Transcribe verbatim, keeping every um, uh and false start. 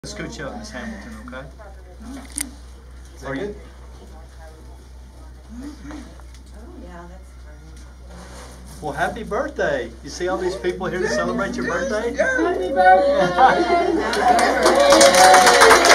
Scoot you up, Miss Hamilton, okay? Is that good? Well, happy birthday. You see all these people here to celebrate your birthday? Yeah. Happy birthday!